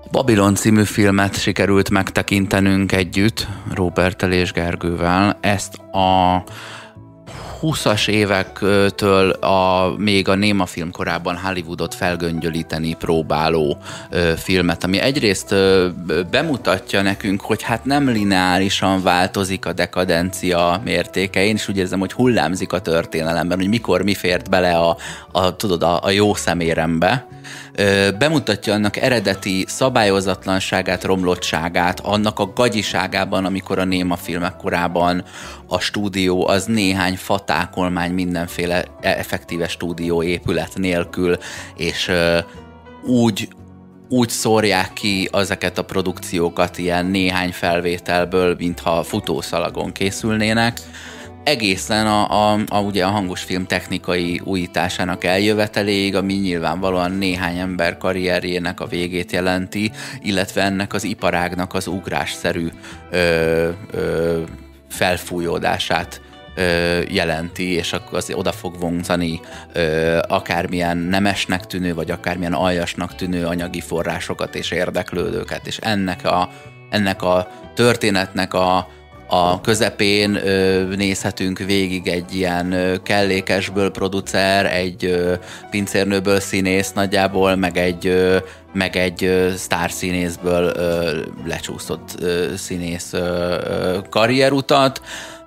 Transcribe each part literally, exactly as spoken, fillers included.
A Babilon című filmet sikerült megtekintenünk együtt, Róberttel és Gergővel. Ezt a húszas évektől a, még a néma film korában Hollywoodot felgöngyölíteni próbáló ö, filmet, ami egyrészt ö, bemutatja nekünk, hogy hát nem lineárisan változik a dekadencia mértéke. Én is úgy érzem, hogy hullámzik a történelemben, hogy mikor mi fért bele a, a, tudod, a, a jó szemérembe. Ö, bemutatja annak eredeti szabályozatlanságát, romlottságát, annak a gagyiságában, amikor a néma filmek korában a stúdió az néhány fatákolmány mindenféle effektíve stúdió épület nélkül, és ö, úgy, úgy szórják ki ezeket a produkciókat ilyen néhány felvételből, mintha futószalagon készülnének. Egészen a, a, a, ugye a hangos film technikai újításának eljöveteléig, ami nyilvánvalóan néhány ember karrierjének a végét jelenti, illetve ennek az iparágnak az ugrásszerű ö, ö, felfújódását ö, jelenti, és akkor az oda fog vonzani ö, akármilyen nemesnek tűnő, vagy akármilyen aljasnak tűnő anyagi forrásokat és érdeklődőket, és ennek a, ennek a történetnek a A közepén ö, nézhetünk végig egy ilyen ö, kellékesből producer, egy ö, pincérnőből színész nagyjából, meg egy, ö, meg egy ö, sztárszínészből ö, lecsúszott ö, színész ö, ö, karrierutat,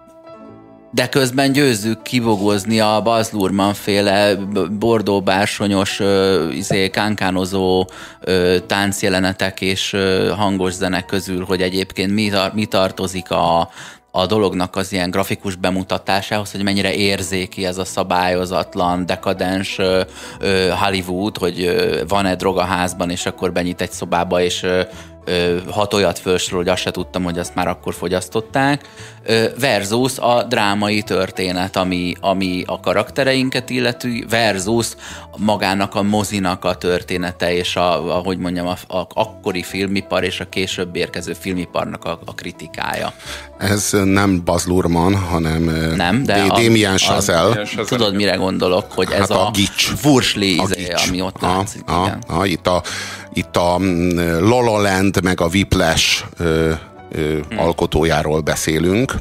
de közben győzzük kibogozni a Baz Luhrmann féle bordóbársonyos, izé, kánkánozó ö, táncjelenetek és ö, hangos zene közül, hogy egyébként mi, mi tartozik a, a dolognak az ilyen grafikus bemutatásához, hogy mennyire érzéki ez a szabályozatlan, dekadens ö, ö, Hollywood, hogy ö, van-e drog a házban, és akkor benyit egy szobába, és ö, hat olyat felsorol, hogy azt se tudtam, hogy azt már akkor fogyasztották, versus a drámai történet, ami, ami a karaktereinket illető, versus magának a mozinak a története, és a, ahogy mondjam, a, a akkori filmipar és a később érkező filmiparnak a, a kritikája. Ez nem Baz Luhrmann, hanem nem, de Damien Chazelle. Tudod, mire gondolok, hogy ez hát a, a Vursli, izé, ami ott látszik. A, a, a, itt a Itt a La La Land meg a Whiplash ö, ö, hmm. alkotójáról beszélünk.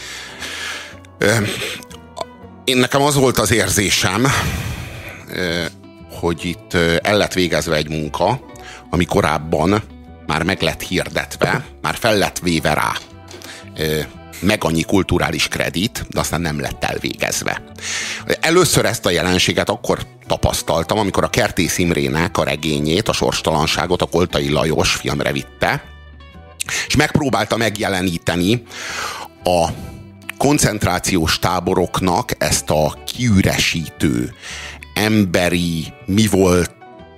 Ö, én nekem az volt az érzésem, ö, hogy itt el lett végezve egy munka, ami korábban már meg lett hirdetve, már fel lett véve rá ö, meg annyi kulturális kredit, de aztán nem lett elvégezve. Először ezt a jelenséget akkor tapasztaltam, amikor a Kertész Imrének a regényét, a Sorstalanságot a Koltai Lajos filmre vitte, és megpróbálta megjeleníteni a koncentrációs táboroknak ezt a kiüresítő, emberi, mi volt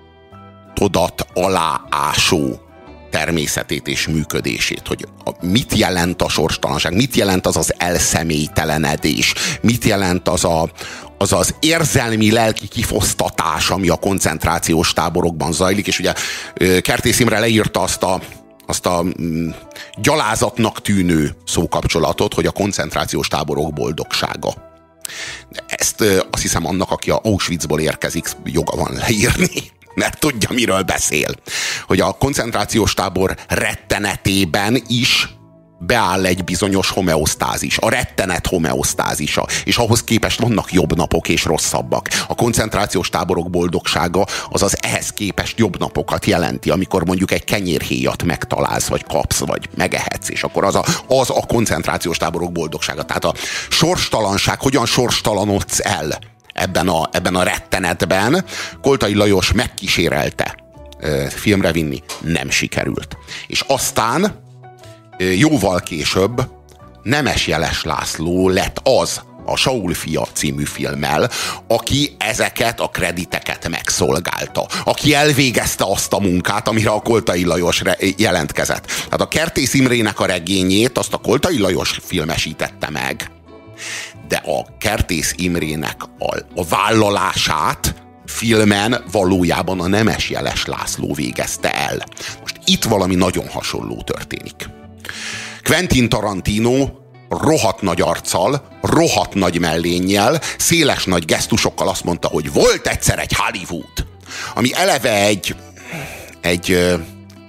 odat aláásó természetét és működését, hogy a, mit jelent a sorstalanság, mit jelent az az elszemélytelenedés, mit jelent az a, az, az érzelmi lelki kifosztatás, ami a koncentrációs táborokban zajlik, és ugye Kertész Imre leírta azt a, azt a mm, gyalázatnak tűnő szókapcsolatot, hogy a koncentrációs táborok boldogsága. Ezt azt hiszem annak, aki a Auschwitzból érkezik, joga van leírni, mert tudja, miről beszél. Hogy a koncentrációs tábor rettenetében is beáll egy bizonyos homeosztázis. A rettenet homeosztázisa. És ahhoz képest vannak jobb napok és rosszabbak. A koncentrációs táborok boldogsága az az ehhez képest jobb napokat jelenti, amikor mondjuk egy kenyérhéjat megtalálsz, vagy kapsz, vagy megehetsz, és akkor az a, az a koncentrációs táborok boldogsága. Tehát a sorstalanság, hogyan sorstalanodsz el ebben a, ebben a rettenetben, Koltai Lajos megkísérelte e, filmre vinni, nem sikerült. És aztán e, jóval később Nemes Jeles László lett az a Saul fia című filmmel, aki ezeket a krediteket megszolgálta. Aki elvégezte azt a munkát, amire a Koltai Lajos jelentkezett. Tehát a Kertész Imrének a regényét azt a Koltai Lajos filmesítette meg, de a Kertész Imrének a, a vállalását filmen valójában a Nemes Jeles László végezte el. Most itt valami nagyon hasonló történik. Quentin Tarantino rohadt nagy arccal, rohadt nagy mellénnyel, széles nagy gesztusokkal azt mondta, hogy volt egyszer egy Hollywood, ami eleve egy, egy, egy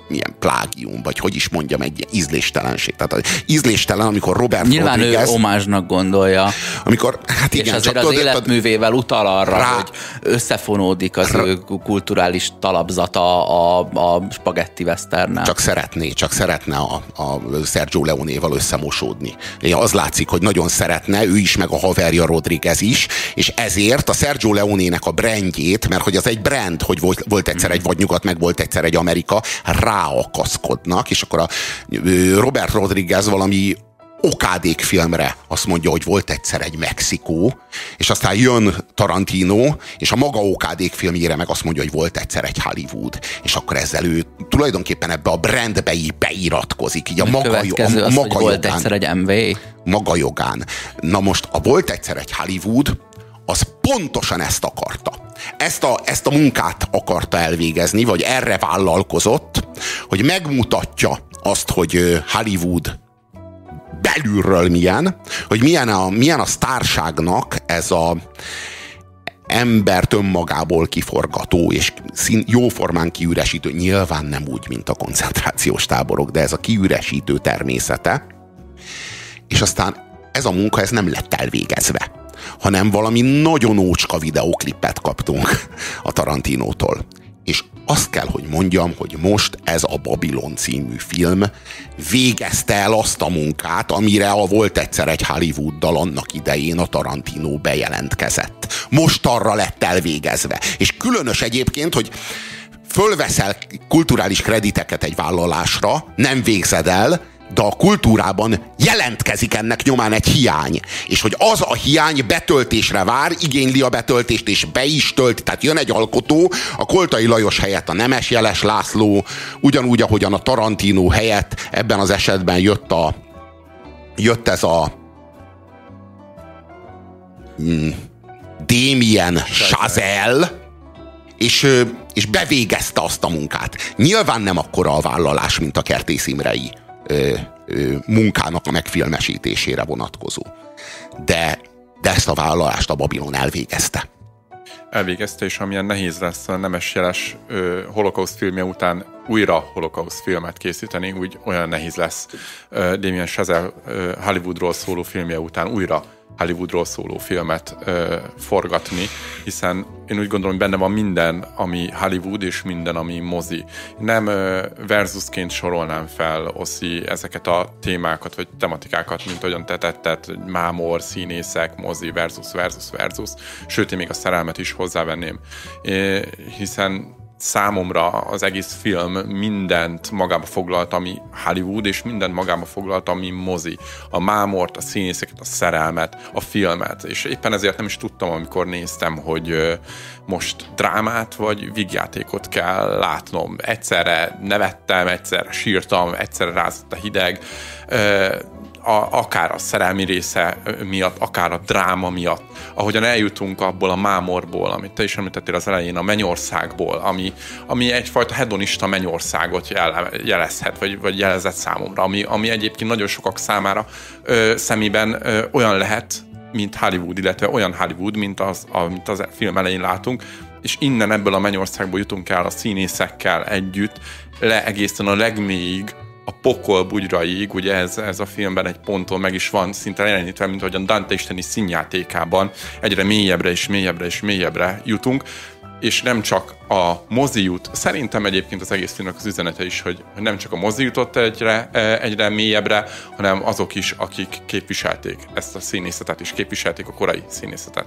milyen plágium, vagy hogy is mondjam, egy ízléstelenség. Tehát az ízléstelen, amikor Robert Nyilván Rodriguez... ő omázsnak gondolja. Amikor, hát igen, és azért csak az tudod, életművével utal arra, rá, hogy összefonódik az rá, ő kulturális talapzata a, a spagetti westernnel. Csak szeretné, csak szeretne a, a Sergio Leonéval összemosódni. Az látszik, hogy nagyon szeretne, ő is, meg a haverja Rodriguez is, és ezért a Sergio Leonének a brandjét, mert hogy az egy brand, hogy volt, volt egyszer egy vadnyugat, meg volt egyszer egy Amerika, ráakaszkodnak, és akkor a Robert Rodriguez valami okádék filmre azt mondja, hogy volt egyszer egy Mexikó, és aztán jön Tarantino, és a maga okádék filmjére meg azt mondja, hogy volt egyszer egy Hollywood, és akkor ezzel ő tulajdonképpen ebbe a brandbe így beiratkozik, így a, a maga, a, a az, maga volt jogán. egyszer egy em vé. Maga jogán. Na most a volt egyszer egy Hollywood, az pontosan ezt akarta. Ezt a, ezt a munkát akarta elvégezni, vagy erre vállalkozott, hogy megmutatja azt, hogy Hollywood belülről milyen, hogy milyen a, milyen a sztárságnak ez a embert önmagából kiforgató és szín, jóformán kiüresítő, nyilván nem úgy, mint a koncentrációs táborok, de ez a kiüresítő természete. És aztán ez a munka ez nem lett elvégezve, hanem valami nagyon ócska videóklipet kaptunk a Tarantinótól. És azt kell, hogy mondjam, hogy most ez a Babylon című film végezte el azt a munkát, amire a volt egyszer egy Hollywooddal annak idején a Tarantino bejelentkezett. Most arra lett elvégezve. És különös egyébként, hogy fölveszel kulturális krediteket egy vállalásra, nem végzed el, de a kultúrában jelentkezik ennek nyomán egy hiány. És hogy az a hiány betöltésre vár, igényli a betöltést, és be is tölt. Tehát jön egy alkotó, a Koltai Lajos helyett a Nemes Jeles László, ugyanúgy, ahogyan a Tarantino helyett ebben az esetben jött a jött ez a mm, Damien Chazelle, és, és bevégezte azt a munkát. Nyilván nem akkora a vállalás, mint a Kertész Imrei Ö, ö, munkának a megfilmesítésére vonatkozó. De, de ezt a vállalást a Babylon elvégezte. Elvégezte, és amilyen nehéz lesz a Nemes Jeles ö, holokauszt filmje után újra holokauszt filmet készíteni, úgy olyan nehéz lesz ö, Damien Chazelle ö, Hollywoodról szóló filmje után újra Hollywoodról szóló filmet ö, forgatni, hiszen én úgy gondolom, hogy benne van minden, ami Hollywood, és minden, ami mozi. Nem ö, versusként sorolnám fel, Oszi, ezeket a témákat, vagy tematikákat, mint ahogyan te tetted, mámor, színészek, mozi, versus, versus, versus, sőt, én még a szerelmet is hozzávenném. É, hiszen számomra az egész film mindent magába foglalt, ami Hollywood, és mindent magába foglalt, ami mozi. A mámort, a színészeket, a szerelmet, a filmet. És éppen ezért nem is tudtam, amikor néztem, hogy most drámát vagy vígjátékot kell látnom. Egyszerre nevettem, egyszerre sírtam, egyszerre rázott a hideg. A, akár a szerelmi része miatt, akár a dráma miatt. Ahogyan eljutunk abból a mámorból, amit te is említettél az elején, a mennyországból, ami, ami egyfajta hedonista mennyországot jel, jelezhet, vagy, vagy jelezett számomra, ami, ami egyébként nagyon sokak számára ö, szemében ö, olyan lehet, mint Hollywood, illetve olyan Hollywood, mint az, a, mint az film elején látunk, és innen ebből a mennyországból jutunk el a színészekkel együtt, le egészen a legmélyig, a pokol bugyraig, ugye ez, ez a filmben egy ponton meg is van szinte jelenítve, mint ahogyan Dante isteni színjátékában egyre mélyebbre és mélyebbre és mélyebbre jutunk, és nem csak a mozi jut, szerintem egyébként az egész filmnek az üzenete is, hogy nem csak a mozi jutott egyre, egyre mélyebbre, hanem azok is, akik képviselték ezt a színészetet, és képviselték a korai színészetet.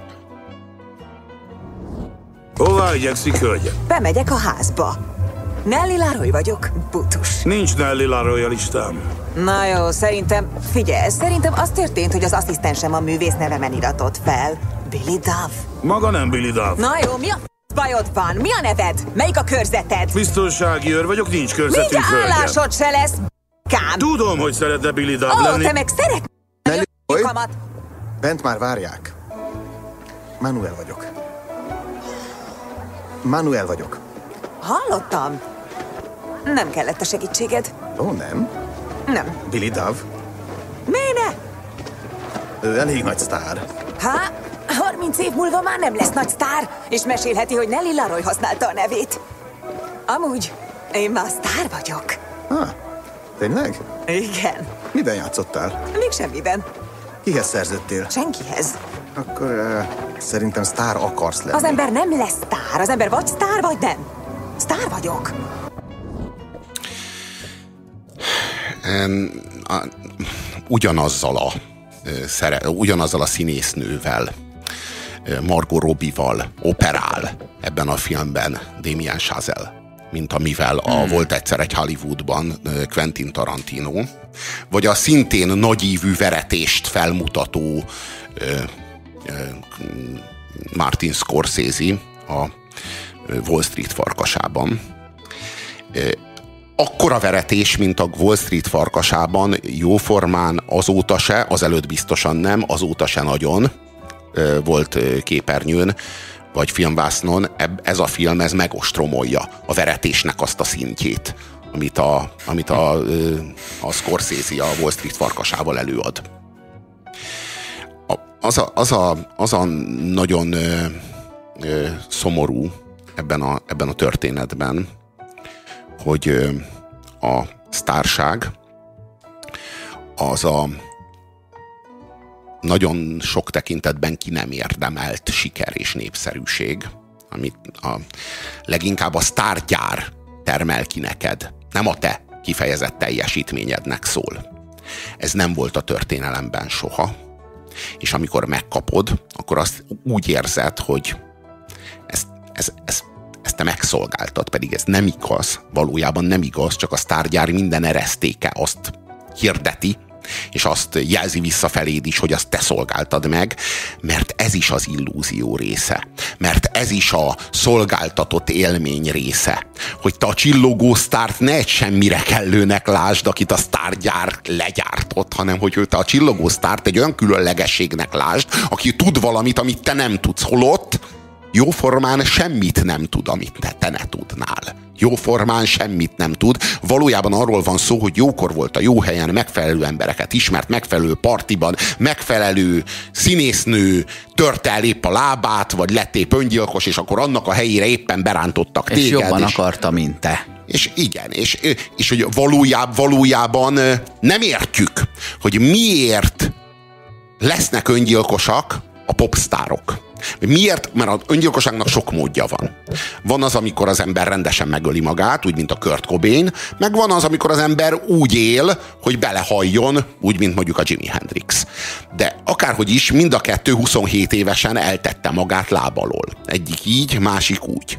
Hová igyekszik, hölgyem? Bemegyek a házba. Nelly Laroy vagyok, butus. Nincs Nelly Laroy a listám. Na jó, szerintem, figyelj, szerintem az történt, hogy az asszisztensem a művész nevemen iratott fel. Billy Dove. Maga nem Billy Dove. Na jó, mi a f*** bajod van? Mi a neved? Melyik a körzeted? Biztonsági őr vagyok, nincs körzetünk, Mindjárt hölgyem. állásod se lesz, kám. Tudom, hogy szeretne Billy Dove Ó, lenni. te meg szeretnél Nelly a Laroy? lyukamat. Bent már várják. Manuel vagyok. Manuel vagyok. Hallottam. Nem kellett a segítséged. Ó, nem? Nem. Billy Dove? Méne? Ő elég nagy sztár. Há? harminc év múlva már nem lesz nagy sztár, és mesélheti, hogy Nelly Laroy használta a nevét. Amúgy, Én már sztár vagyok. Ah, tényleg? Igen. Miben játszottál? Még semmiben. Kihez szerződtél? Senkihez. Akkor uh, szerintem sztár akarsz lenni. Az ember nem lesz sztár. Az ember vagy sztár, vagy nem. Sztár vagyok. Um, a, ugyanazzal a, szere, ugyanazzal a színésznővel, Margot Robbie-val operál ebben a filmben Damien Chazelle, mint amivel a hmm. Volt egyszer egy Hollywoodban Quentin Tarantino, vagy a szintén nagyívű veretést felmutató ö, ö, Martin Scorsese a Wall Street farkasában. Akkora veretés, mint a Wall Street farkasában, jóformán azóta se, azelőtt biztosan nem, azóta se nagyon volt képernyőn, vagy filmvásznon. Ez a film, ez megostromolja a veretésnek azt a szintjét, amit a, amit a, a Scorsese a Wall Street farkasával előad. Az a, az a, az a nagyon ö, ö, szomorú ebben a, ebben a történetben, hogy ö, a sztárság az a nagyon sok tekintetben ki nem érdemelt siker és népszerűség, amit a, leginkább a sztárgyár termel ki neked, nem a te kifejezett teljesítményednek szól. Ez nem volt a történelemben soha, és amikor megkapod, akkor azt úgy érzed, hogy ezt, ez, ez, ezt te megszolgáltad, pedig ez nem igaz, valójában nem igaz, csak a sztárgyár minden eresztéke azt hirdeti, és azt jelzi visszafeléd is, hogy azt te szolgáltad meg, mert ez is az illúzió része. Mert ez is a szolgáltatott élmény része. Hogy te a csillogó sztárt ne egy semmire kellőnek lásd, akit a sztárgyár legyártott, hanem hogy te a csillogó sztárt egy olyan különlegességnek lásd, aki tud valamit, amit te nem tudsz, holott jóformán semmit nem tud, amit te, te ne tudnál. Jóformán semmit nem tud. Valójában arról van szó, hogy jókor volt a jó helyen, megfelelő embereket ismert, megfelelő partiban, megfelelő színésznő törte el épp a lábát, vagy lett épp öngyilkos, és akkor annak a helyére éppen berántottak téged. És jobban és, akarta, mint te. És igen, és, és hogy valójában, valójában nem értjük, hogy miért lesznek öngyilkosak a popsztárok. Miért? Mert az öngyilkosságnak sok módja van. Van az, amikor az ember rendesen megöli magát, úgy, mint a Kurt Cobain, meg van az, amikor az ember úgy él, hogy belehalljon, úgy, mint mondjuk a Jimi Hendrix. De akárhogy is, mind a kettő huszonhét évesen eltette magát láb alól. Egyik így, másik úgy.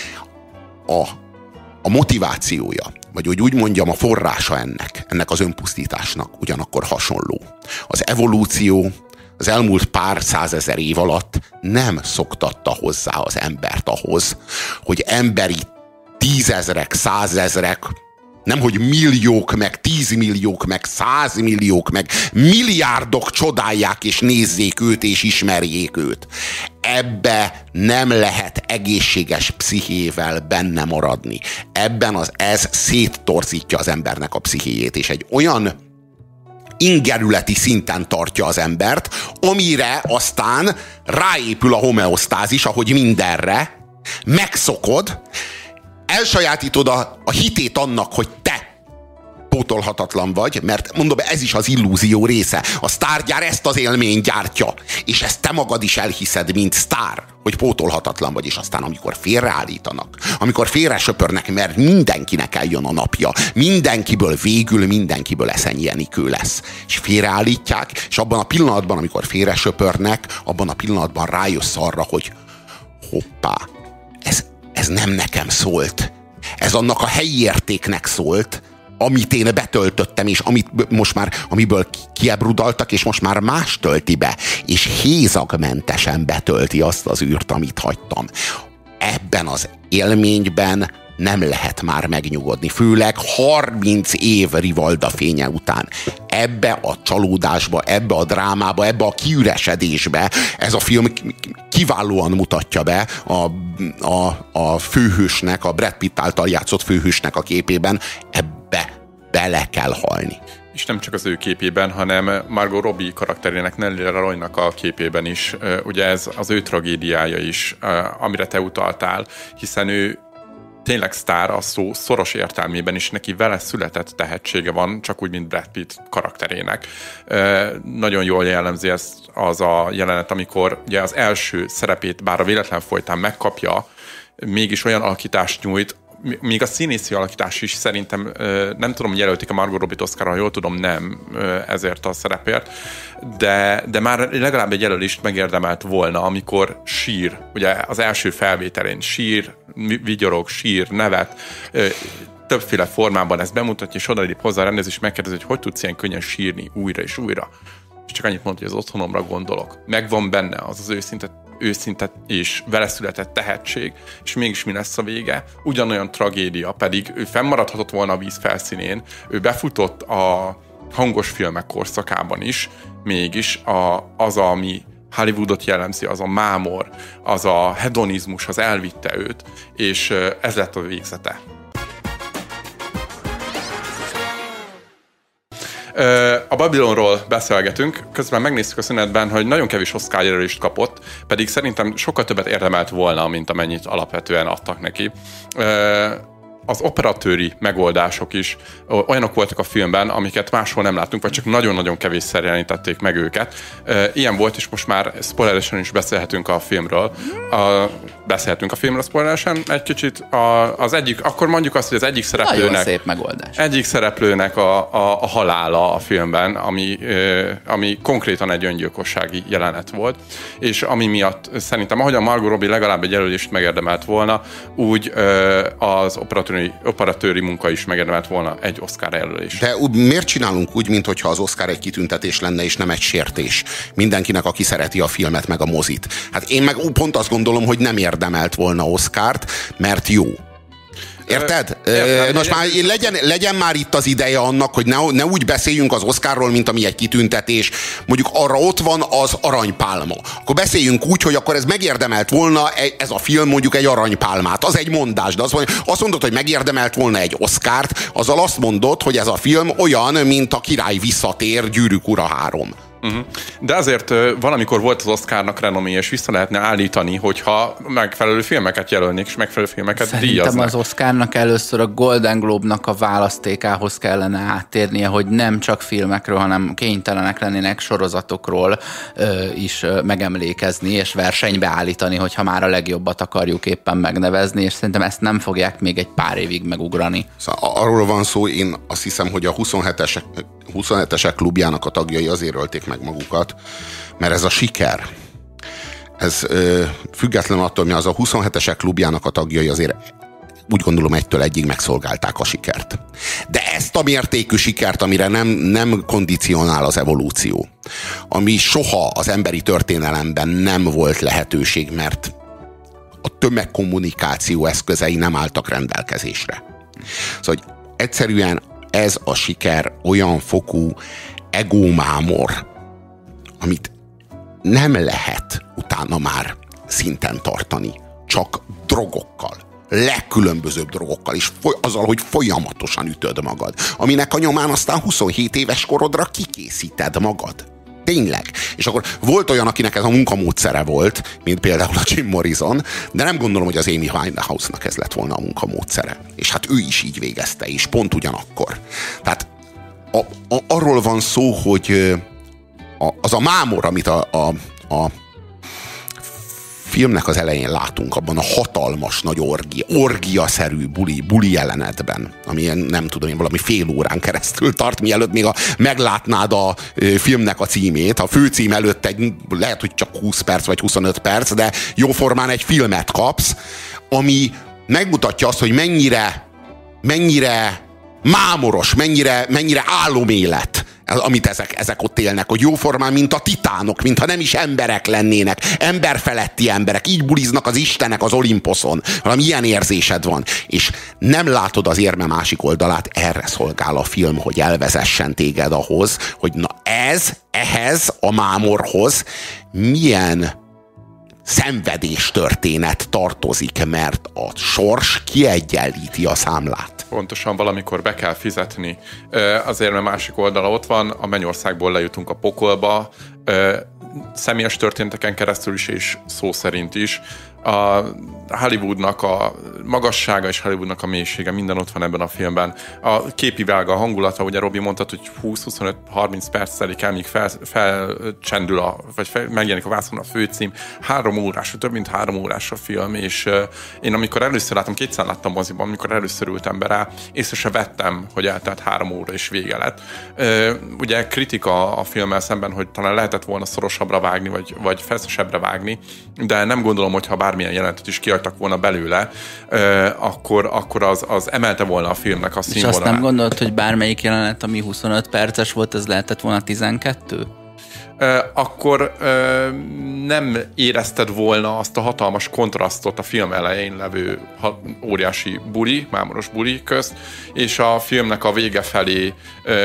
A, a motivációja, vagy hogy úgy mondjam, a forrása ennek, ennek az önpusztításnak ugyanakkor hasonló. Az evolúció az elmúlt pár százezer év alatt nem szoktatta hozzá az embert ahhoz, hogy emberi tízezrek, százezrek, nemhogy milliók, meg tízmilliók, meg százmilliók, meg milliárdok csodálják és nézzék őt és ismerjék őt. Ebbe nem lehet egészséges pszichével benne maradni. Ebben az ez széttorzítja az embernek a pszichéjét, és egy olyan ingerületi szinten tartja az embert, amire aztán ráépül a homeosztázis, ahogy mindenre, megszokod, elsajátítod a, a hitét annak, hogy te pótolhatatlan vagy, mert mondom, ez is az illúzió része. A sztárgyár ezt az élményt gyártja, és ezt te magad is elhiszed, mint sztár, hogy pótolhatatlan vagy, és aztán amikor félreállítanak, amikor félre söpörnek, mert mindenkinek eljön a napja, mindenkiből végül mindenkiből Eszenyi Enikő lesz. És félreállítják, és abban a pillanatban, amikor félre söpörnek, abban a pillanatban rájössz arra, hogy hoppá, ez, ez nem nekem szólt. Ez annak a helyi értéknek szólt, amit én betöltöttem, és amit most már, amiből kiebrudaltak, és most már más tölti be, és hézagmentesen betölti azt az űrt, amit hagytam. Ebben az élményben nem lehet már megnyugodni, főleg harminc év Rivalda fénye után. Ebbe a csalódásba, ebbe a drámába, ebbe a kiüresedésbe ez a film kiválóan mutatja be a, a, a főhősnek, a Brad Pitt által játszott főhősnek a képében, ebbe bele kell halni. És nem csak az ő képében, hanem Margot Robbie karakterének, Nelly Leroynak a képében is. Ugye ez az ő tragédiája is, amire te utaltál, hiszen ő tényleg sztár a szó szoros értelmében is, neki vele született tehetsége van, csak úgy, mint Brad Pitt karakterének. Nagyon jól jellemzi ezt az a jelenet, amikor ugye az első szerepét, bár a véletlen folytán megkapja, mégis olyan alakítást nyújt, még a színészi alakítás is szerintem, nem tudom, hogy jelölték a Margot Robbie-t Oscarra, ha jól tudom, nem ezért a szerepért, de, de már legalább egy jelölést megérdemelt volna, amikor sír, ugye az első felvételén sír, vigyorog, sír, nevet, többféle formában ezt bemutatja, és odaadjuk hozzá a rendező, és megkérdezi, hogy hogy tudsz ilyen könnyen sírni újra és újra. És csak annyit mondta, hogy az otthonomra gondolok. Megvan benne az az őszinte, őszinte és vele született tehetség, és mégis mi lesz a vége? Ugyanolyan tragédia, pedig ő fennmaradhatott volna a víz felszínén, ő befutott a hangos filmek korszakában is, mégis a, az, ami Hollywoodot jellemzi, az a mámor, az a hedonizmus, az elvitte őt, és ez lett a végzete. A Babylonról beszélgetünk, közben megnéztük a szünetben, hogy nagyon kevés Oscar jelölést kapott, pedig szerintem sokkal többet érdemelt volna, mint amennyit alapvetően adtak neki. Az operatőri megoldások is olyanok voltak a filmben, amiket máshol nem láttunk, vagy csak nagyon-nagyon kevésszer jelenítették meg őket. Ilyen volt, és most már spoileresen is beszélhetünk a filmről. A, beszélhetünk a filmről spoileresen egy kicsit. A, az egyik, akkor mondjuk azt, hogy az egyik szereplőnek... Nagyon szép megoldás. Egyik szereplőnek a, a, a halála a filmben, ami, ami konkrétan egy öngyilkossági jelenet volt, és ami miatt szerintem, ahogy a Margot Robbie legalább egy jelölést megérdemelt volna, úgy az operatőri operatőri munka is megérdemelt volna egy Oscar jelölés. De miért csinálunk úgy, mintha az Oscar egy kitüntetés lenne, és nem egy sértés mindenkinek, aki szereti a filmet, meg a mozit? Hát én meg pont azt gondolom, hogy nem érdemelt volna Oscart, mert jó. Érted? Értem, Most már legyen, legyen már itt az ideje annak, hogy ne, ne úgy beszéljünk az Oscarról, mint ami egy kitüntetés. Mondjuk arra ott van az aranypálma. Akkor beszéljünk úgy, hogy akkor ez megérdemelt volna ez a film mondjuk egy aranypálmát. Az egy mondás, de azt mondod, azt mondod, hogy megérdemelt volna egy Oscart, azzal azt mondod, hogy ez a film olyan, mint a Király visszatér, Gyűrűk ura három. Uh-huh. De azért uh, valamikor volt az Oscarnak renomé, és vissza lehetne állítani, hogyha megfelelő filmeket jelölnék, és megfelelő filmeket Szerintem díjaznak. Szerintem az Oscarnak először a Golden Globe-nak a választékához kellene áttérnie, hogy nem csak filmekről, hanem kénytelenek lennének sorozatokról ö, is ö, megemlékezni, és versenybe állítani, hogyha már a legjobbat akarjuk éppen megnevezni, és szerintem ezt nem fogják még egy pár évig megugrani. Szóval arról van szó, én azt hiszem, hogy a huszonhetesek, huszonhetesek klubjának a tagjai azért ölték meg magukat, mert ez a siker, ez ö, független attól, hogy az a huszonhetesek klubjának a tagjai azért úgy gondolom egytől egyig megszolgálták a sikert. De ezt a mértékű sikert, amire nem, nem kondicionál az evolúció, ami soha az emberi történelemben nem volt lehetőség, mert a tömegkommunikáció eszközei nem álltak rendelkezésre. Szóval hogy egyszerűen ez a siker olyan fokú egómámor, amit nem lehet utána már szinten tartani, csak drogokkal, legkülönbözőbb drogokkal, és azzal, hogy folyamatosan ütöd magad, aminek a nyomán aztán huszonhét éves korodra kikészíted magad. Tényleg. És akkor volt olyan, akinek ez a munkamódszere volt, mint például a Jim Morrison, de nem gondolom, hogy az Amy Winehouse-nak ez lett volna a munkamódszere. És hát ő is így végezte, és pont ugyanakkor. Tehát a, a, arról van szó, hogy a, az a mámor, amit a, a, a filmnek az elején látunk, abban a hatalmas nagy orgia, orgiaszerű buli, buli jelenetben, ami ilyen, nem tudom én, valami fél órán keresztül tart, mielőtt még a, meglátnád a ö, filmnek a címét. A főcím előtt egy, lehet, hogy csak húsz perc vagy huszonöt perc, de jóformán egy filmet kapsz, ami megmutatja azt, hogy mennyire mennyire mámoros, mennyire, mennyire álomélet, amit ezek, ezek ott élnek, hogy jóformán, mint a titánok, mintha nem is emberek lennének, emberfeletti emberek, így buliznak az istenek az Olimposzon. Valami ilyen érzésed van, és nem látod az érme másik oldalát, erre szolgál a film, hogy elvezessen téged ahhoz, hogy na ez, ehhez a mámorhoz milyen szenvedéstörténet tartozik, mert a sors kiegyenlíti a számlát. Pontosan, valamikor be kell fizetni. Azért, mert másik oldala ott van, a mennyországból lejutunk a pokolba, személyes történeteken keresztül is, és szó szerint is. a Hollywoodnak a magassága és Hollywoodnak a mélysége, minden ott van ebben a filmben. A képi vága, a hangulata, ugye Robi mondtad, hogy húsz-huszonöt-harminc perc telik el, míg fel, felcsendül, a, vagy fel, megjelenik a vászon a főcím. Három órás, több mint három órás a film, és uh, én amikor először láttam, kétszer láttam moziban, amikor először ültem be rá, észre se vettem, hogy eltelt három óra és vége lett. Uh, ugye kritika a filmmel szemben, hogy talán lehetett volna szorosabbra vágni, vagy, vagy feszesebbre vágni, de nem gondolom, hogy ha bármilyen jelentet is kiadtak volna belőle, akkor, akkor az, az emelte volna a filmnek a színvonalát. És azt nem gondolod, hogy bármelyik jelenet, ami huszonöt perces volt, ez lehetett volna tizenkettő? Akkor nem érezted volna azt a hatalmas kontrasztot a film elején levő óriási buli, mámoros buli közt, és a filmnek a vége felé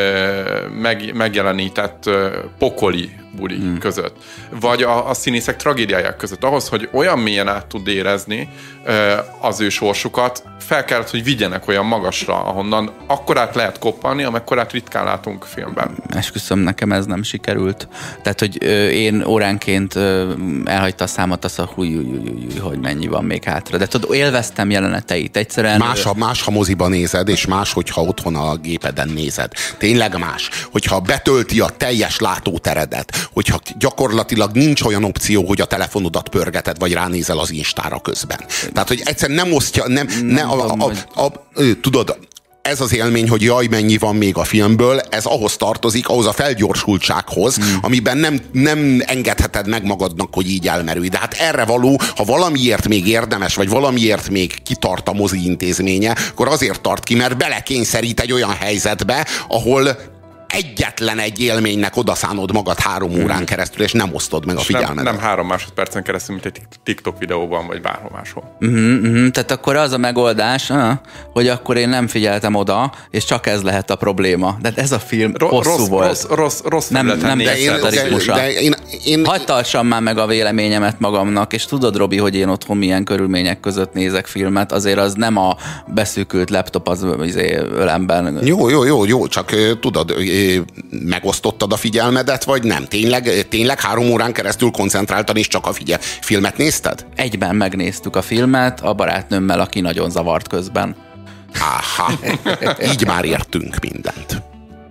meg, megjelenített pokoli buli hmm. között. Vagy a, a színészek tragédiáják között. Ahhoz, hogy olyan mélyen át tud érezni az ő sorsukat, fel kellett, hogy vigyenek olyan magasra, ahonnan akkorát lehet koppanni, amekkorát ritkán látunk filmben. Esküszöm, nekem ez nem sikerült. Tehát, hogy ö, én óránként ö, elhagyta a számat az, a húj, húj, húj, hogy mennyi van még hátra. De tudod, élveztem jeleneteit. Egyszerűen... Más, ha, más, ha moziba nézed, és más, hogyha otthon a gépeden nézed. Tényleg más. Hogyha betölti a teljes látóteredet, hogyha gyakorlatilag nincs olyan opció, hogy a telefonodat pörgeted, vagy ránézel az Instára közben. Tehát, hogy egyszerűen nem osztja, nem, nem, nem a, a, a, a, tudod, ez az élmény, hogy jaj, mennyi van még a filmből, ez ahhoz tartozik, ahhoz a felgyorsultsághoz, hmm. amiben nem, nem engedheted meg magadnak, hogy így elmerülj. De hát erre való, ha valamiért még érdemes, vagy valamiért még kitart a mozi intézménye, akkor azért tart ki, mert belekényszerít egy olyan helyzetbe, ahol egyetlen egy élménynek odaszánod magad három órán hmm. keresztül, és nem osztod meg a figyelmedet. Nem, nem három másodpercen keresztül, mint egy TikTok videóban, vagy bárhol máshol. Uh-huh, uh-huh. Tehát akkor az a megoldás, uh, hogy akkor én nem figyeltem oda, és csak ez lehet a probléma. De ez a film Ro- hosszú rossz, volt. Rossz, rossz, rossz nem, nem nézett a ritmusra. Hadd tartsam már meg a véleményemet magamnak, és tudod, Robi, hogy én otthon milyen körülmények között nézek filmet, azért az nem a beszűkült laptop az izé, ölemben. Jó, jó, jó, jó, csak tudod, megosztottad a figyelmedet, vagy nem? Tényleg, tényleg három órán keresztül koncentráltan és csak a figyel- filmet nézted? Egyben megnéztük a filmet a barátnőmmel, aki nagyon zavart közben. Áha, így már értünk mindent.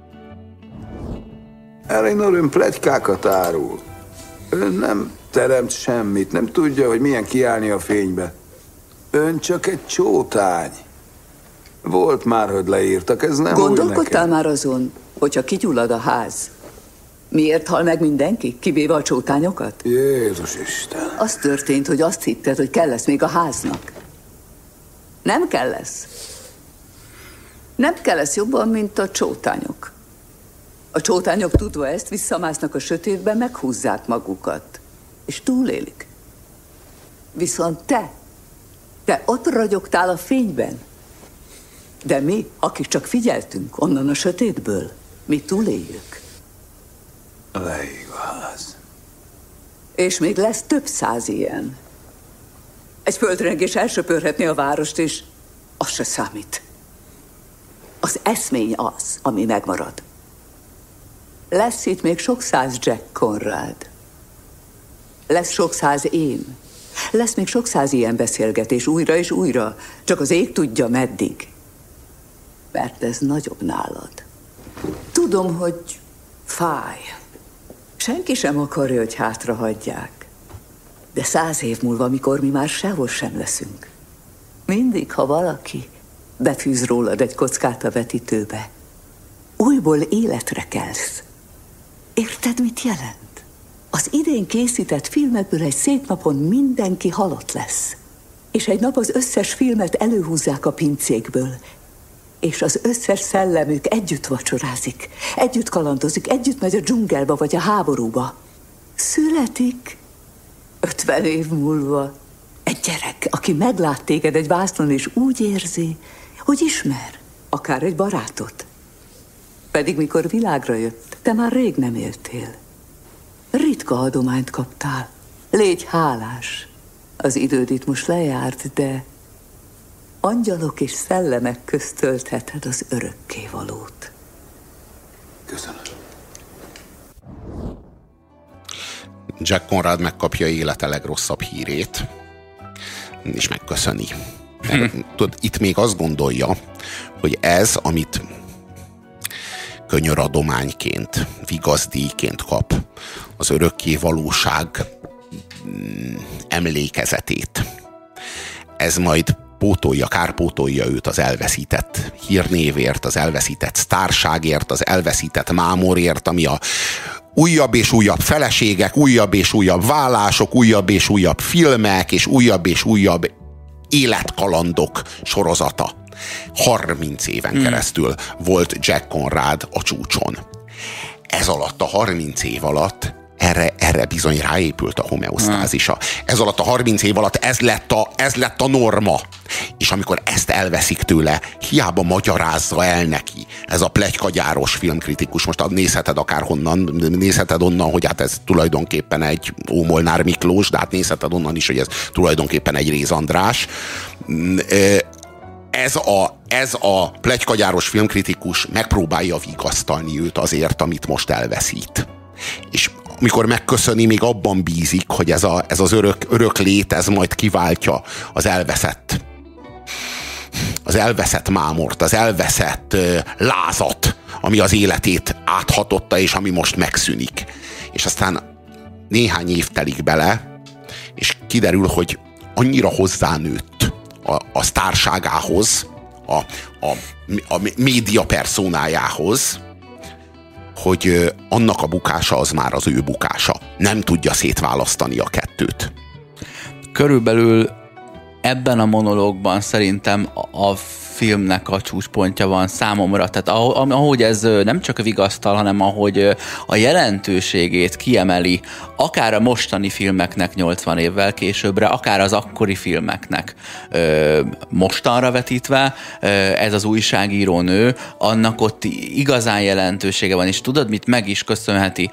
Eleanor ön pletykákat árul. Ön nem teremt semmit, nem tudja, hogy milyen kiállni a fénybe. Ön csak egy csótány. Volt már, hogy leírtak, ez nem Gondolkodtál már azon, hogyha kigyullad a ház, miért hal meg mindenki, kivéve a csótányokat? Jézus Isten! Az történt, hogy azt hitted, hogy kell lesz még a háznak. Nem kell lesz. Nem kell lesz jobban, mint a csótányok. A csótányok tudva ezt visszamásznak a sötétbe, meghúzzák magukat. És túlélik. Viszont te, te ott ragyogtál a fényben. De mi, akik csak figyeltünk onnan a sötétből, mi túléljük. Leég a ház. És még lesz több száz ilyen. Egy földrengés elsöpörhetné a várost, és az se számít. Az eszmény az, ami megmarad. Lesz itt még sok száz Jack Conrad. Lesz sok száz én. Lesz még sok száz ilyen beszélgetés újra és újra. Csak az ég tudja meddig. Mert ez nagyobb nálad. Tudom, hogy fáj. Senki sem akarja, hogy hátrahagyják. De száz év múlva, amikor mi már sehol sem leszünk, mindig, ha valaki befűz rólad egy kockát a vetítőbe, újból életre kelsz. Érted, mit jelent? Az idén készített filmekből egy szép napon mindenki halott lesz. És egy nap az összes filmet előhúzzák a pincékből, és az összes szellemük együtt vacsorázik, együtt kalandozik, együtt megy a dzsungelbe vagy a háborúba. Születik ötven év múlva egy gyerek, aki meglát téged egy vásznon, és úgy érzi, hogy ismer, akár egy barátot. Pedig mikor világra jött, te már rég nem éltél. Ritka adományt kaptál. Légy hálás. Az időd itt most lejárt, de angyalok és szellemek közt töltheted az örökkévalót. Köszönöm. Jack Conrad megkapja élete legrosszabb hírét. és megköszöni. Mert, tudod, itt még azt gondolja, hogy ez, amit könyöradományként, vigazdíjként kap, az örökké valóság emlékezetét. Ez majd pótolja, kárpótolja őt az elveszített hírnévért, az elveszített sztárságért, az elveszített mámorért, ami a újabb és újabb feleségek, újabb és újabb vállások, újabb és újabb filmek, és újabb és újabb életkalandok sorozata. harminc éven hmm. keresztül volt Jack Conrad a csúcson. Ez alatt, a harminc év alatt erre, erre bizony ráépült a homeosztázisa. Hmm. Ez alatt a harminc év alatt ez lett a, ez lett a norma. És amikor ezt elveszik tőle, hiába magyarázza el neki ez a pletykagyáros filmkritikus, most nézheted akárhonnan, nézheted onnan, hogy hát ez tulajdonképpen egy Ómolnár Miklós, de hát nézheted onnan is, hogy ez tulajdonképpen egy Réz András. Ez a, ez a pletykagyáros filmkritikus megpróbálja vigasztalni őt azért, amit most elveszít. És amikor megköszöni, még abban bízik, hogy ez, a, ez az örök, örök lét, ez majd kiváltja az elveszett az elveszett mámort, az elveszett uh, lázat, ami az életét áthatotta, és ami most megszűnik. És aztán néhány év telik bele, és kiderül, hogy annyira hozzánőtt a, a sztárságához, a, a, a média personájához, hogy annak a bukása az már az ő bukása. Nem tudja szétválasztani a kettőt. Körülbelül ebben a monológban szerintem a filmnek a csúcspontja van számomra, tehát ahogy ez nem csak vigasztal, hanem ahogy a jelentőségét kiemeli, akár a mostani filmeknek nyolcvan évvel későbbre, akár az akkori filmeknek mostanra vetítve, ez az újságíró nő, annak ott igazán jelentősége van, és tudod, mit meg is köszönheti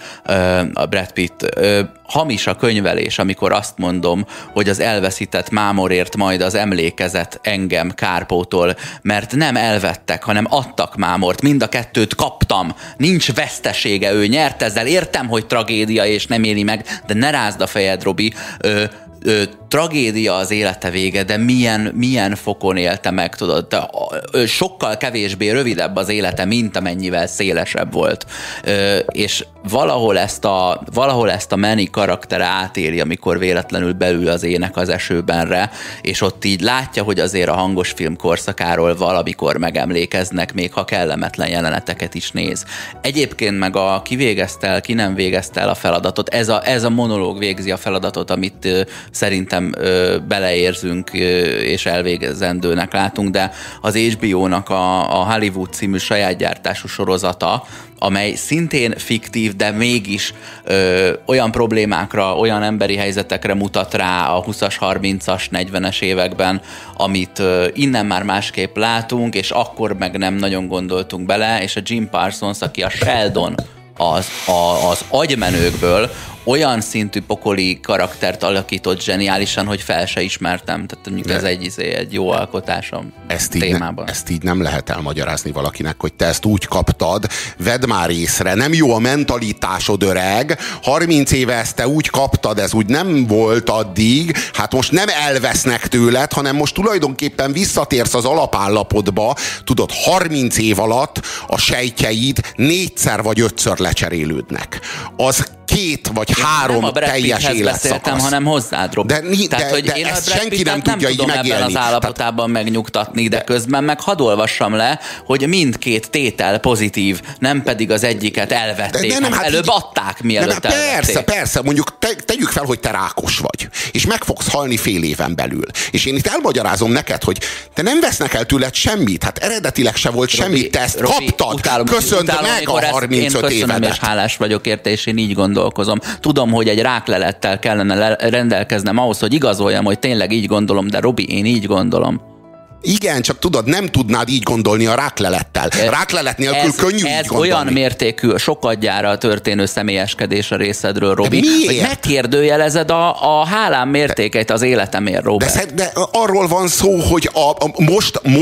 a Brad Pitt? Hamis a könyvelés, amikor azt mondom, hogy az elveszített mámorért majd az emlékezet engem kárpótol, mert nem elvettek, hanem adtak mámort. Mind a kettőt kaptam. Nincs vesztesége, ő nyert ezzel. Értem, hogy tragédia és nem éli meg, de ne rázd a fejed, Robi. Ö, ö, tragédia az élete vége, de milyen, milyen fokon élte meg, tudod? De, ö, sokkal kevésbé rövidebb az élete, mint amennyivel szélesebb volt. Ö, és valahol ezt a, valahol ezt a Manny karaktere átéli, amikor véletlenül belül az ének az esőbenre, és ott így látja, hogy azért a hangos film korszakáról valamikor megemlékeznek, még ha kellemetlen jeleneteket is néz. Egyébként meg a ki végezte el, ki nem végezte el a feladatot, ez a, ez a monológ végzi a feladatot, amit ö, szerintem ö, beleérzünk ö, és elvégezendőnek látunk, de az há bé ó-nak a, a Hollywood című saját gyártású sorozata, amely szintén fiktív, de mégis ö, olyan problémákra, olyan emberi helyzetekre mutat rá a huszas, harmincas, negyvenes években, amit ö, innen már másképp látunk, és akkor meg nem nagyon gondoltunk bele, és a Jim Parsons, aki a Sheldon az, a, az agymenőkből, olyan szintű pokoli karaktert alakított zseniálisan, hogy fel se ismertem. Tehát mondjuk ez egy, egy jó alkotásom ezt témában. Ne, ezt így nem lehet elmagyarázni valakinek, hogy te ezt úgy kaptad, vedd már észre, nem jó a mentalitásod, öreg, harminc éve ezt te úgy kaptad, ez úgy nem volt addig, hát most nem elvesznek tőled, hanem most tulajdonképpen visszatérsz az alapállapotba, tudod, harminc év alatt a sejtjeid négyszer vagy ötször lecserélődnek. Az két vagy én három teljes életszakasz. hanem hozzád, Robi. De, Tehát, de, hogy de én ezt a senki nem tudja így megélni. Ebben az állapotában Tehát, megnyugtatni, de, de közben meg hadd olvassam le, hogy mindkét tétel pozitív, nem pedig az egyiket elvették. De, de nem, hát előbb így, adták, mielőtt de, elvették. Persze, persze, mondjuk te, tegyük fel, hogy te rákos vagy, és meg fogsz halni fél éven belül. És én itt elmagyarázom neked, hogy te nem vesznek el tőled semmit, hát eredetileg se volt Robi, semmit, te ezt Robi, kaptad, utálom, köszönd utálom, meg a harmincöt évedet. Én köszönöm, és hálás vagyok érte, és én így gondolkozom. Tudom, hogy egy ráklelettel kellene rendelkeznem ahhoz, hogy igazoljam, hogy tényleg így gondolom, de Robi, én így gondolom. Igen, csak tudod, nem tudnád így gondolni a ráklelettel. Ráklelet nélkül ez, könnyű ez így gondolni. Ez olyan mértékű, sokadjára történő személyeskedés a részedről, Robi, hogy megkérdőjelezed a, a hálám mértékeit az életemért, Robert. De, de arról van szó, hogy a, a, most, most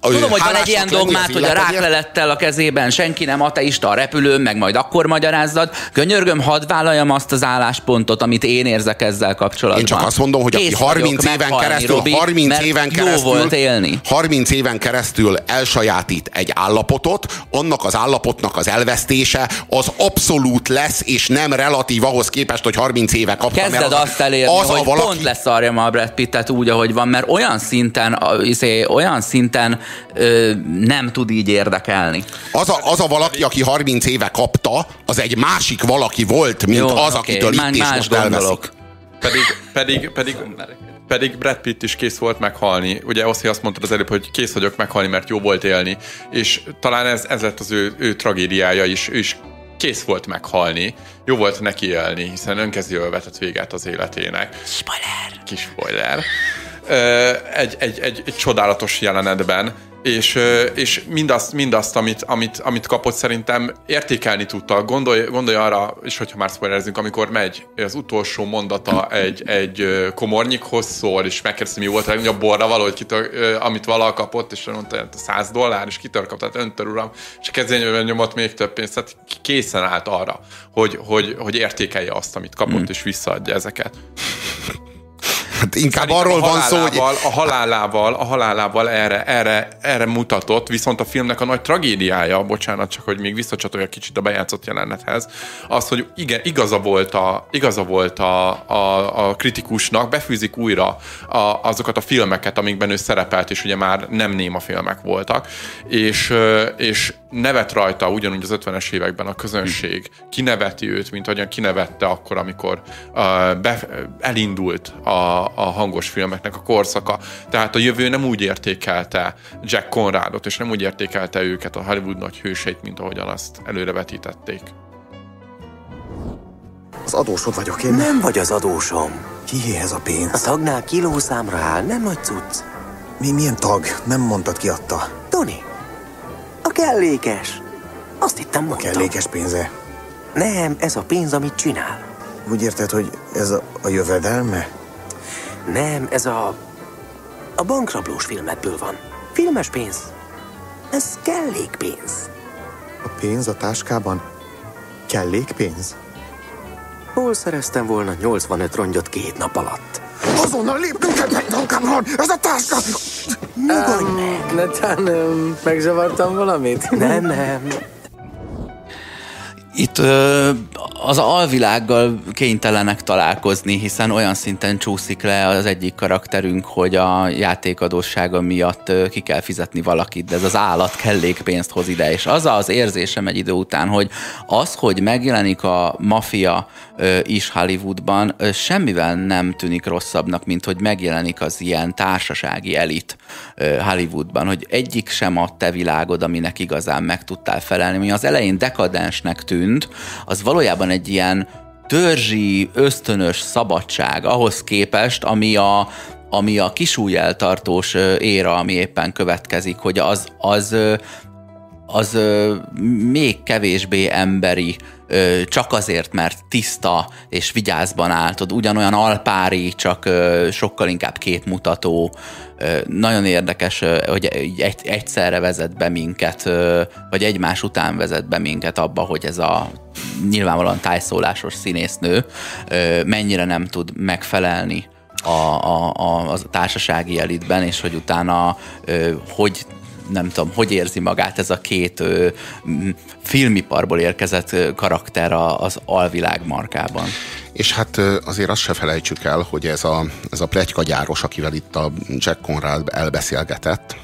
Tudom, hogy van egy ilyen dogmát, hogy a ráklelettel a kezében senki nem ateista a repülőn, meg majd akkor magyarázzad. Könyörgöm, hadd vállaljam azt az álláspontot, amit én érzek ezzel kapcsolatban. Én csak azt mondom, hogy Kész aki harminc éven meghalni, keresztül, Robi, harminc éven keresztül, jó volt élni. harminc éven keresztül elsajátít egy állapotot, annak az állapotnak az elvesztése az abszolút lesz, és nem relatív ahhoz képest, hogy harminc éve kapta. Kezded azt elérni, az hogy valaki... pont leszarjam a Brad Pittet úgy, ahogy van, mert olyan szinten, olyan szinten ö, nem tud így érdekelni. Az a, az a valaki, aki harminc éve kapta, az egy másik valaki volt, mint jó, az, okay. akitől itt és most elveszik. Pedig, pedig, pedig, pedig Brad Pitt is kész volt meghalni. Ugye Oszi azt mondtad az előbb, hogy kész vagyok meghalni, mert jó volt élni. És talán ez, ez lett az ő, ő tragédiája is. Ő is kész volt meghalni. Jó volt neki élni, hiszen önkezével vetett véget az életének. Spoiler! Kis spoiler. Egy, egy, egy, egy csodálatos jelenetben, és, és mindazt, mindazt amit, amit, amit kapott, szerintem értékelni tudta. Gondolj, gondolj arra, és hogyha már spoilerezünk, amikor megy az utolsó mondata egy, egy komornyikhoz szól, és megkérdezi, mi volt a legnagyobb borra valahogy, kitör, amit valaha kapott, és mondta, hogy száz dollár, és kitör kapta, tehát öntör uram, és a kezényben nyomott még több pénzt, tehát készen állt arra, hogy, hogy, hogy értékelje azt, amit kapott, hmm. és visszaadja ezeket. Hát inkább arról van szó, hogy... A halálával, a halálával erre, erre, erre mutatott, viszont a filmnek a nagy tragédiája, bocsánat, csak hogy még visszacsatolja kicsit a bejátszott jelenethez, az, hogy igen, igaza volt a, igaza volt a, a, a kritikusnak, befűzik újra a, azokat a filmeket, amikben ő szerepelt, és ugye már nem néma filmek voltak, és, és nevet rajta ugyanúgy az ötvenes években a közönség, kineveti őt, mint ahogyan kinevette akkor, amikor uh, be, elindult a, a hangos filmeknek a korszaka. Tehát a jövő nem úgy értékelte Jack Conradot, és nem úgy értékelte őket, a Hollywood nagy hőseit, mint ahogyan azt előrevetítették. Az adósod vagyok én. Nem vagy az adósom. Kiéhez a pénz? A tagnál kilószámra áll, nem nagy cucc. Mi, milyen tag? Nem mondtad ki adta. Tony, a kellékes. Azt hittem mondtam. A kellékes pénze? Nem, ez a pénz, amit csinál. Úgy érted, hogy ez a, a jövedelme? Nem, ez a... a bankrablós filmekből van. Filmes pénz. Ez kellékpénz. A pénz a táskában? Kellékpénz? Hol szereztem volna nyolcvanöt rongyot két nap alatt? Azonnal lépnünk kell, Cameron! Ez a táska! Nyugodj meg! Netán megzavartam valamit? Nem, nem. Itt ö, az alvilággal kénytelenek találkozni, hiszen olyan szinten csúszik le az egyik karakterünk, hogy a játékadóssága miatt ö, ki kell fizetni valakit, de ez az állat kellékpénzt hoz ide, és az az érzésem egy idő után, hogy az, hogy megjelenik a maffia ö, is Hollywoodban, ö, semmivel nem tűnik rosszabbnak, mint hogy megjelenik az ilyen társasági elit ö, Hollywoodban, hogy egyik sem a te világod, aminek igazán meg tudtál felelni, ami az elején dekadensnek tűnt, az valójában egy ilyen törzsi, ösztönös szabadság ahhoz képest, ami a, ami a kisúlyeltartós éra, ami éppen következik, hogy az, az, az még kevésbé emberi, csak azért, mert tiszta és vigyázban állt, ugyanolyan alpári, csak sokkal inkább képmutató. Nagyon érdekes, hogy egy, egyszerre vezet be minket, vagy egymás után vezet be minket abba, hogy ez a nyilvánvalóan tájszólásos színésznő mennyire nem tud megfelelni a, a, a, a társasági elitben, és hogy utána hogy nem tudom, hogy érzi magát ez a két ö, filmiparból érkezett karakter az alvilág markában. És hát azért azt se felejtsük el, hogy ez a, ez a pletykagyáros, akivel itt a Jack Conrad elbeszélgetett,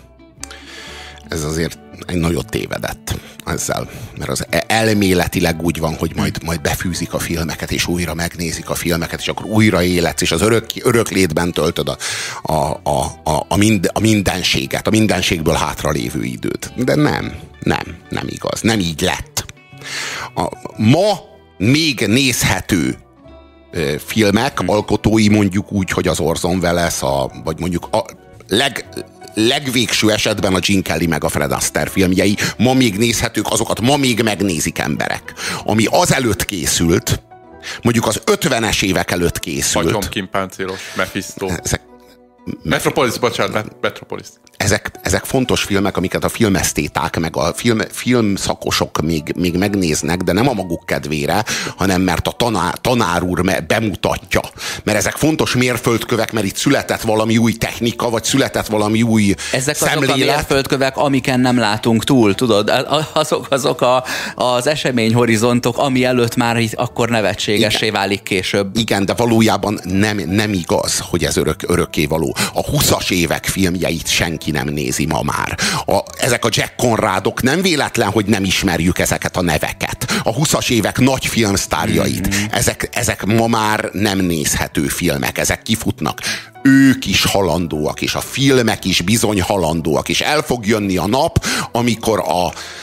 ez azért egy nagyot tévedett ezzel, mert az elméletileg úgy van, hogy majd, majd befűzik a filmeket, és újra megnézik a filmeket, és akkor újra életsz, és az örök, örök létben töltöd a, a, a, a, a, mind, a mindenséget, a mindenségből hátralévő időt. De nem, nem, nem igaz, nem így lett. A, ma még nézhető filmek, alkotói mondjuk úgy, hogy az Orson Welles, a, vagy mondjuk a leg, legvégső esetben a Gene Kelly meg a Fred Astaire filmjei ma még nézhetők, azokat ma még megnézik emberek. Ami azelőtt készült, mondjuk az ötvenes évek előtt készült. Agyonkimpáncélos, Mephisto. Ezek, Metropolis, bocsánat, Metropolis. Ezek, ezek fontos filmek, amiket a filmesztéták, meg a film, filmszakosok még, még megnéznek, de nem a maguk kedvére, hanem mert a tanár, tanár úr bemutatja. Mert ezek fontos mérföldkövek, mert itt született valami új technika, vagy született valami új ezek szemlélet. azok a mérföldkövek, amiken nem látunk túl, tudod? Azok, azok a, az eseményhorizontok, ami előtt már akkor nevetségessé válik később. Igen, de valójában nem, nem igaz, hogy ez örök, örökkévaló. A huszas évek filmjeit senki nem nézi ma már. A, ezek a Jack Conradok nem véletlen, hogy nem ismerjük ezeket a neveket. A huszas évek nagy filmsztárjait. Mm-hmm. Ezek, ezek ma már nem nézhető filmek, ezek kifutnak. Ők is halandóak, és a filmek is bizony halandóak, és el fog jönni a nap, amikor a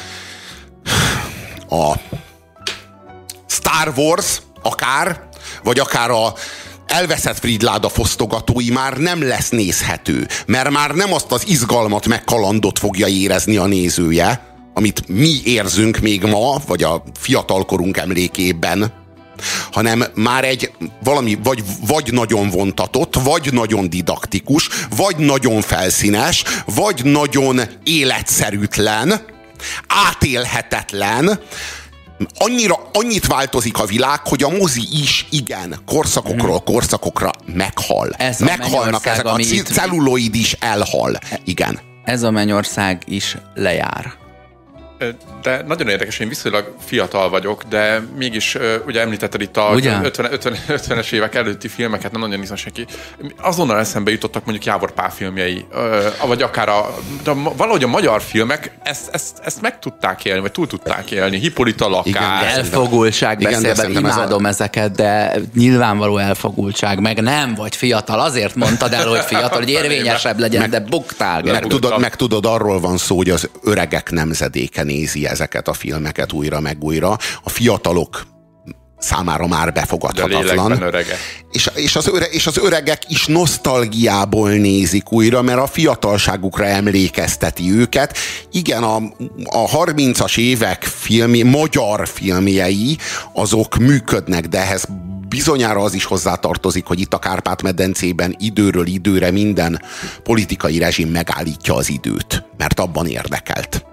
a Star Wars akár, vagy akár a elveszett Fridláda fosztogatói már nem lesz nézhető, mert már nem azt az izgalmat meg kalandot fogja érezni a nézője, amit mi érzünk még ma, vagy a fiatalkorunk emlékében, hanem már egy valami vagy, vagy nagyon vontatott, vagy nagyon didaktikus, vagy nagyon felszínes, vagy nagyon életszerűtlen, átélhetetlen. Annyira, annyit változik a világ, hogy a mozi is, igen, korszakokról korszakokra meghal. Ez Meghalnak ezek, a itt... celluloid is elhal. Igen. Ez a mennyország is lejár. De nagyon érdekes, én viszonylag fiatal vagyok, de mégis ugye említetted itt a ötvenes évek előtti filmeket, nem nagyon nézem senki. Azonnal eszembe jutottak mondjuk Jávor Pál filmjei, vagy akár a, de valahogy a magyar filmek ezt, ezt, ezt meg tudták élni, vagy túl tudták élni. Hippolyta Lakás. Elfogultság beszélben, imádom ez a... ezeket, de nyilvánvaló elfogultság, meg nem vagy fiatal, azért mondtad el, hogy fiatal, hogy érvényesebb legyen, meg, de buktál. Meg tudod, meg tudod, arról van szó, hogy az öregek nemzedéke nézi ezeket a filmeket újra meg újra. A fiatalok számára már befogadhatatlan. És, és, az öre, és az öregek is nosztalgiából nézik újra, mert a fiatalságukra emlékezteti őket. Igen, a, a harmincas évek filmi, magyar filmjei, azok működnek, de ehhez bizonyára az is hozzátartozik, hogy itt a Kárpát-medencében időről időre minden politikai rezsim megállítja az időt, mert abban érdekelt.